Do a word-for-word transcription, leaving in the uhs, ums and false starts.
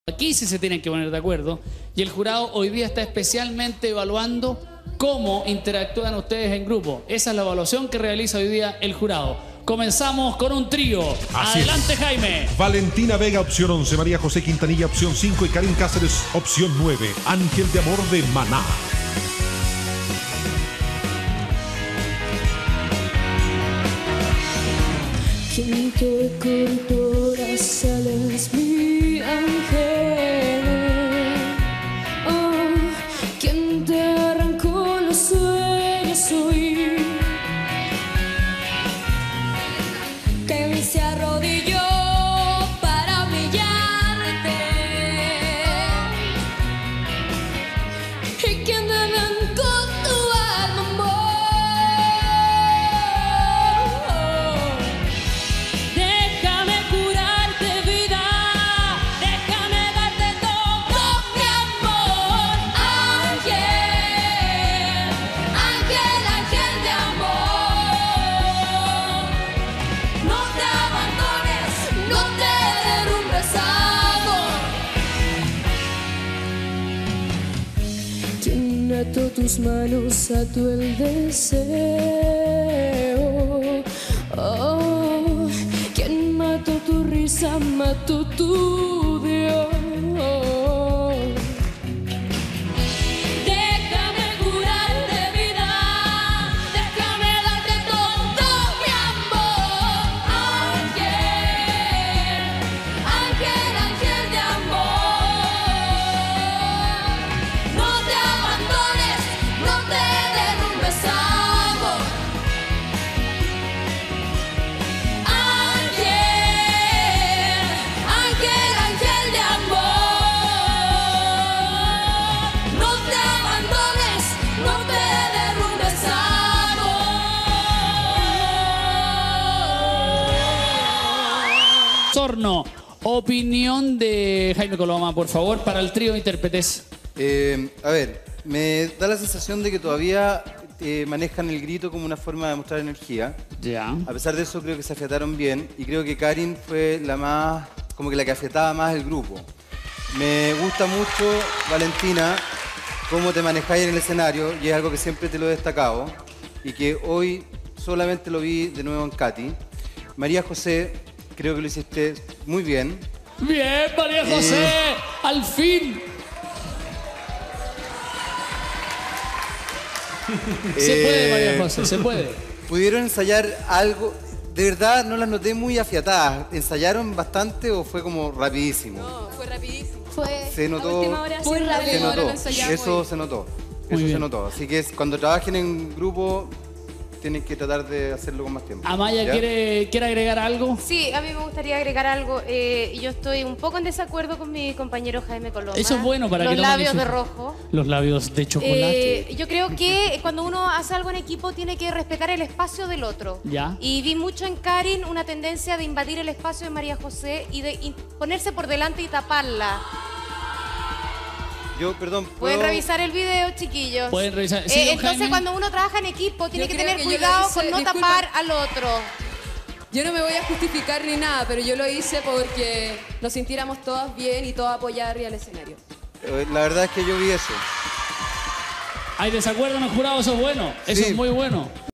Aquí sí se tienen que poner de acuerdo y el jurado hoy día está especialmente evaluando cómo interactúan ustedes en grupo. Esa es la evaluación que realiza hoy día el jurado. Comenzamos con un trío. Así Adelante, es. Jaime. Valentina Vega, opción once. María José Quintanilla, opción cinco. Y Karin Cáceres, opción nueve. Ángel de Amor de Maná. Quinto de corporación es mi ángel. Oh, quien te arrancó los sueños hoy. Quien se arrodilló para humillarte. Y quien te arrancó tu alma, amor. Déjame curarte, vida. Déjame darte todo mi amor. Ángel, ángel, ángel de amor. No te abandones, no te derrumbes, amor. Quien ató tus manos, ató el deseo. Oh, quien mató tu risa, mató tu Dios. Déjame curarte, vida. Déjame darte todo mi amor. Ángel, ángel, ángel de amor. No te abandones, no te derrumbes, amor. Ángel, ángel, ángel de amor. No te abandones, no te derrumbes, amor. Sorno, opinión de Jaime Coloma, por favor, para el trío de intérpretes. Eh, a ver, me da la sensación de que todavía eh, manejan el grito como una forma de mostrar energía. Ya. A pesar de eso, creo que se afiataron bien y creo que Karin fue la más, como que la que afiataba más el grupo. Me gusta mucho, Valentina, cómo te manejáis en el escenario y es algo que siempre te lo he destacado y que hoy solamente lo vi de nuevo en Katy. María José, creo que lo hiciste muy bien. Bien, María José, Eh. al fin. Se puede, María José, se puede. ¿Pudieron ensayar algo? De verdad no las noté muy afiatadas. ¿Ensayaron bastante o fue como rapidísimo? No, fue rapidísimo. Fue Se notó, La última hora Muy sí, la rápido. se última hora notó. lo ensayamos Eso y- se notó. Muy Eso bien. se notó. Así que es- cuando trabajen en grupo tienen que tratar de hacerlo con más tiempo. Amaya, ¿Ya? ¿quiere, ¿quiere agregar algo? Sí, a mí me gustaría agregar algo. Eh, yo estoy un poco en desacuerdo con mi compañero Jaime Coloma. Eso es bueno para Los que no labios de manifieste. rojo. Los labios de chocolate. Eh, yo creo que cuando uno hace algo en equipo tiene que respetar el espacio del otro. Ya. Y vi mucho en Karin una tendencia de invadir el espacio de María José y de in- ponerse por delante y taparla. Yo, perdón, Pueden ¿puedo? revisar el video, chiquillos. Pueden revisar. Eh, Sí, don entonces, Jaime. cuando uno trabaja en equipo, tiene Yo que creo tener que yo lo cuidado hice- con no disculpa. tapar al otro. Yo no me voy a justificar ni nada, pero yo lo hice porque nos sintiéramos todas bien y todas apoyar arriba al escenario. Eh, La verdad es que yo vi eso. Hay desacuerdo en el jurado, eso es bueno. Eso Sí. es muy bueno.